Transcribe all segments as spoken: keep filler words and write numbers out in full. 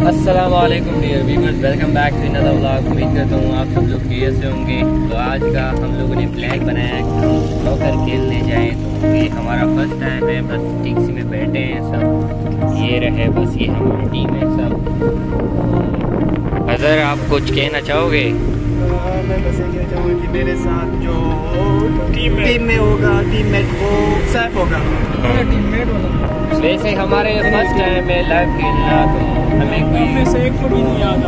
अस्सलाम वालेकुम dear viewers, welcome back to another vlog. उम्मीद करता हूँ आप सब लोग खैरियत से होंगे। तो आज का हम लोगों ने प्लान बनाया कि हम स्नूकर खेलने जाएं। तो ये हमारा फर्स्ट टाइम है, बस टैक्सी में बैठे हैं सब। ये रहे बस, ये हमारी टीम है सब। अगर आप कुछ कहना चाहोगे? मैं बस ये कहना चाहूँगा कि मेरे साथ जो टीम टीम में होगा, टीममेट वो सैफ होगा। टीममेट होगा। वैसे हमारे फर्स्ट टाइम है लाइव खेलना, तो हमें कोई से एक फुट भी नहीं आता।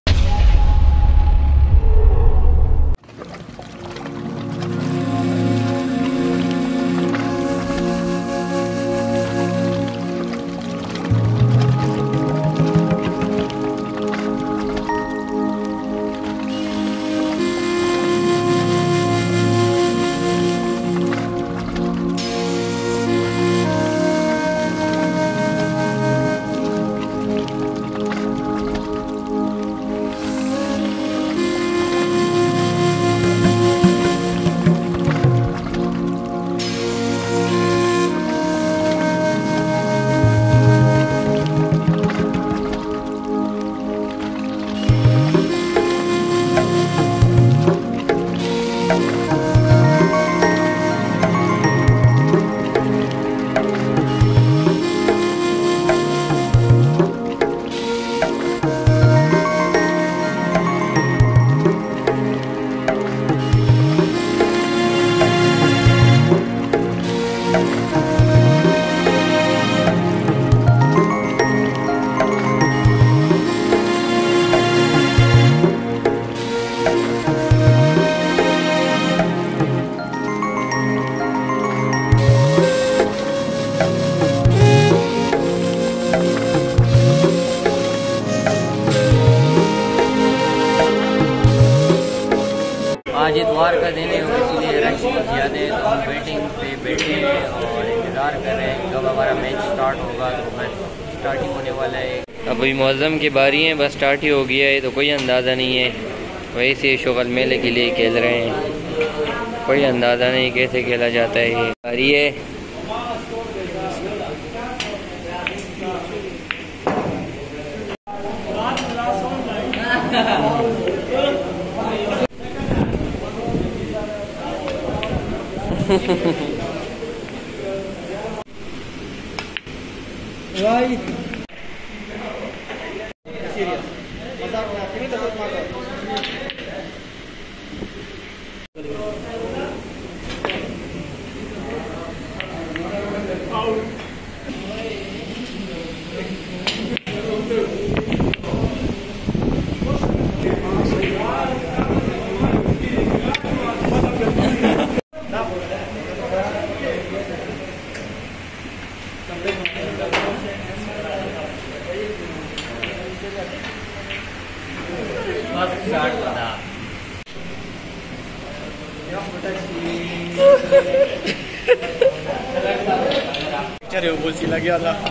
आज इतवार का दिन है और इसीलिए रश बहुत ज़्यादा है। तो हम वेटिंग पे बैठे हैं और इंतज़ार कर रहे हैं कब हमारा मैच स्टार्ट होगा। तो मैच स्टार्टिंग होने वाला है। अभी मौज़म की बारी है, बस स्टार्ट ही हो गया है। तो कोई अंदाज़ा नहीं है, वही से शुगल मेले के लिए खेल रहे हैं। कोई अंदाज़ा नहीं कैसे खेला जाता है। ये बारी है। Right. Serious. Masa ini tetap makan. Picture है वो सी लग गया था।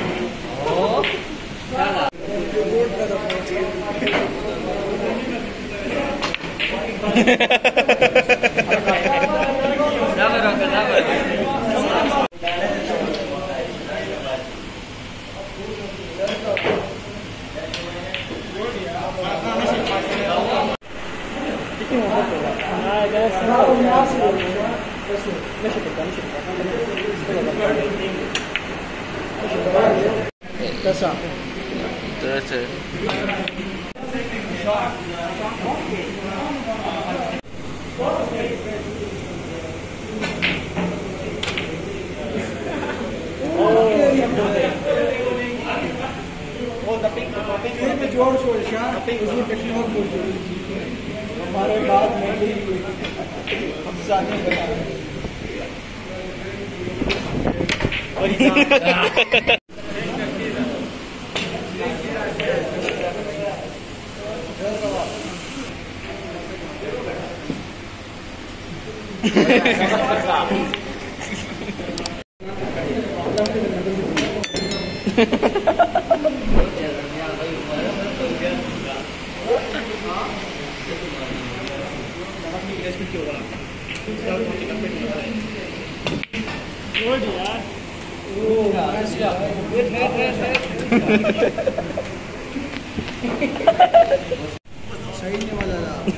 Terasa. Terasa. में जोड़ छोड़ उसमें टेक्निकल बोल हमारे बाद में भी हम साथ Good यार। Oh, nice यार। Wait, wait, wait, wait।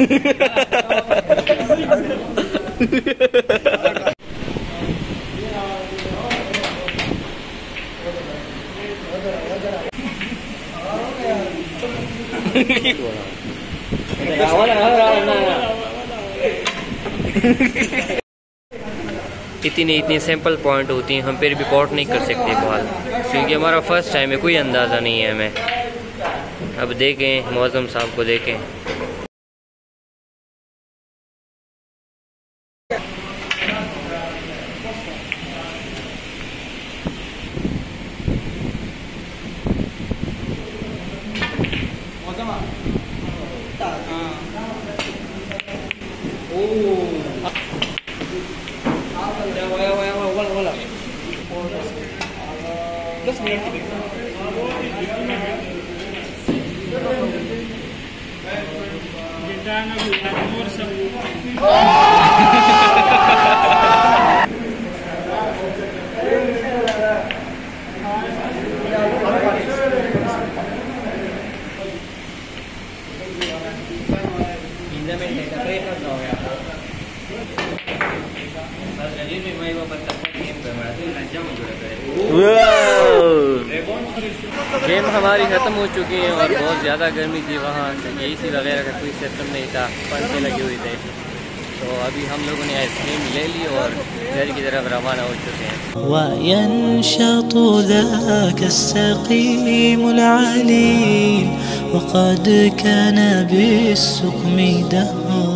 इतनी इतनी सैंपल पॉइंट होती हैं, हम फिर भी रिपोर्ट नहीं कर सकते बाल, क्योंकि हमारा फर्स्ट टाइम है, कोई अंदाज़ा नहीं है हमें। अब देखें, मौज़म साहब को देखें। दस मिनट की गेम हमारी ख़त्म हो चुकी है और बहुत ज़्यादा गर्मी थी वहाँ, ए सी वगैरह का कोई सिस्टम नहीं था, पंखे लगे हुए थे। तो अभी हम लोगों ने आइसक्रीम ले ली और घर की तरफ रवाना हो चुके हैं। وينشط ذاك السقيم العليل وقد كان بالسقم دهر